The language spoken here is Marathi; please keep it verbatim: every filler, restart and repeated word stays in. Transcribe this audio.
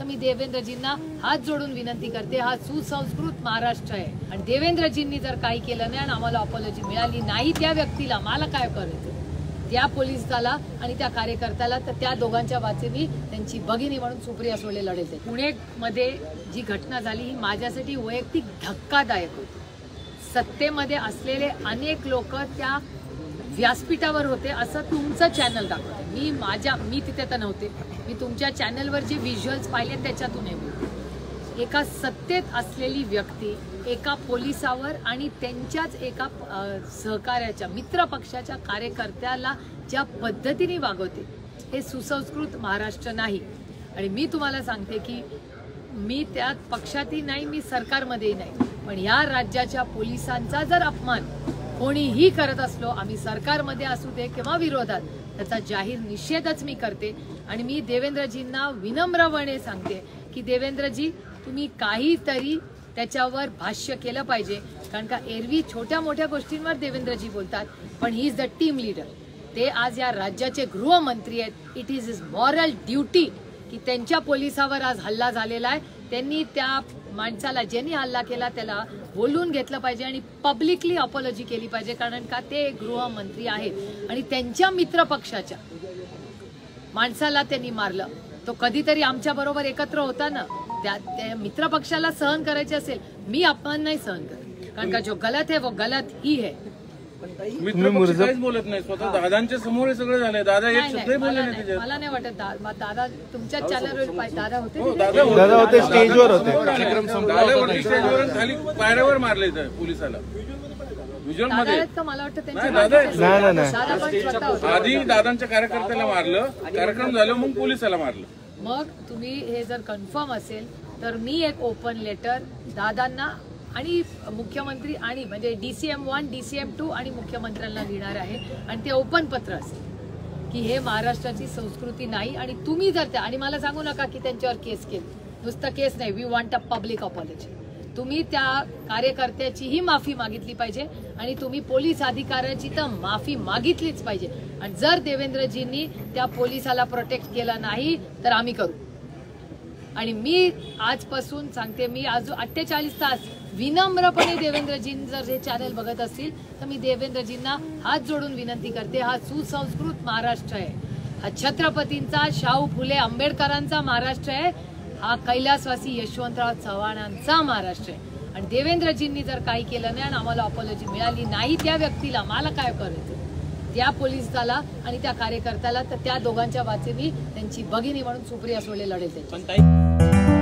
तर मी देवेंद्रजींना हात जोडून विनंती करते, हा सुसंस्कृत महाराष्ट्र आहे आणि देवेंद्रजींनी जर काही केलं नाही आणि आम्हाला अपॉलॉजी मिळाली नाही त्या व्यक्तीला, मला काय करायचं, त्या पोलिसाला आणि त्या कार्यकर्त्याला, तर त्या दोघांच्या वाचे मी त्यांची भगिनी म्हणून सुप्रिया सुळे लढेल. पुणेमध्ये जी घटना झाली ही माझ्यासाठी वैयक्तिक धक्कादायक होती. सत्तेमध्ये असलेले अनेक लोक त्या व्यासपीठावर होते असं तुमचं चॅनल दाखवते. मी माझ्या मी तिथे तर नव्हते, मी तुमच्या चॅनलवर जे व्हिज्युअल्स पाहिले त्याच्यातून हे बोलते. एका सत्तेत असलेली व्यक्ती एका पोलिसावर आणि त्यांच्याच एका सहकार्याच्या मित्रपक्षाच्या कार्यकर्त्याला ज्या पद्धतीने वागवते, हे सुसंस्कृत महाराष्ट्र नाही. आणि मी तुम्हाला सांगते की मी त्यात पक्षातही नाही, मी सरकारमध्येही नाही, पण या राज्याच्या पोलिसांचा जर अपमान कोणीही करत असलो, आम्ही सरकारमध्ये असू दे किंवा विरोधात, त्याचा जाहीर निषेधच मी करते. आणि मी देवेंद्रजींना विनम्रपणे सांगते की देवेंद्रजी, तुम्ही काहीतरी त्याच्यावर भाष्य केलं पाहिजे, कारण का एरवी छोट्या मोठ्या गोष्टींवर देवेंद्रजी बोलतात, पण he is the team leader. ते आज या राज्याचे गृहमंत्री आहेत. It is his moral duty की त्यांच्या पोलिसावर आज हल्ला झालेला आहे, त्यांनी त्या माणसाला ज्यांनी हल्ला केला त्याला बोलून घेतलं पाहिजे आणि पब्लिकली अपॉलॉजी केली पाहिजे, कारण का ते गृहमंत्री आहेत आणि त्यांच्या मित्रपक्षाच्या माणसाला त्यांनी मारलं. तो कधीतरी आमच्या बरोबर एकत्र होता ना, त्या मित्रपक्षाला सहन करायचे असेल, मी अपमान नाही सहन करत, कारण का जो गलत है वो गलत ही है. मित्रपक्ष काहीच बोलत नाही, स्वतः दादांच्या समोर हे सगळं झालंय. दादा एक शब्दही बोलले नाही त्याच्यात. मला नाही वाटत दादा तुमच्या चॅनलवर दादा होते, दादा होते स्टेजवर होते, दादा स्टेजवर खाली पायऱ्यावर मारले पोलिसाला. मला वाटतं आधी दादांच्या कार्यकर्त्याला मारलं, कार्यक्रम झालं मग पोलिसाला मारलं. मग तुम्ही हे जर कन्फर्म असेल तर मी एक ओपन लेटर दादांना आणि मुख्यमंत्री आणि म्हणजे डीसीएम वन डीसीएम टू आणि मुख्यमंत्र्यांना लिहिणार आहे आणि ते ओपन पत्र असेल की हे महाराष्ट्राची संस्कृती नाही. आणि तुम्ही जर त्या आणि मला सांगू नका की त्यांच्यावर केस केली, नुसतं केस नाही, we want a public apology. तुम्ही त्या कार्यकर्त्याचीही माफी मागितली पाहिजे आणि तुम्ही पोलीस अधिकाऱ्याची तर माफी मागितलीच पाहिजे. आणि जर देवेंद्रजींनी त्या पोलिसाला प्रोटेक्ट केलं नाही तर आम्ही करू. आणि मी आजपासून सांगते, मी आज अठ्ठेचाळीस तास विनम्रपणे देवेंद्रजींनी जर हे चॅनल बघत असतील तर मी देवेंद्रजींना हात जोडून विनंती करते, हा सुसंस्कृत महाराष्ट्र आहे, हा छत्रपतींचा, शाहू फुले आंबेडकरांचा महाराष्ट्र आहे, हा कैलासवासी यशवंतराव चव्हाणांचा महाराष्ट्र आहे. आणि देवेंद्रजींनी जर काही केलं नाही आणि आम्हाला अपॉलॉजी मिळाली नाही त्या व्यक्तीला, मला काय करायचं, त्या पोलिसाला आणि त्या कार्यकर्त्याला, तर त्या दोघांच्या वाचे मी त्यांची भगिनी म्हणून सुप्रिया सुळे लढेल.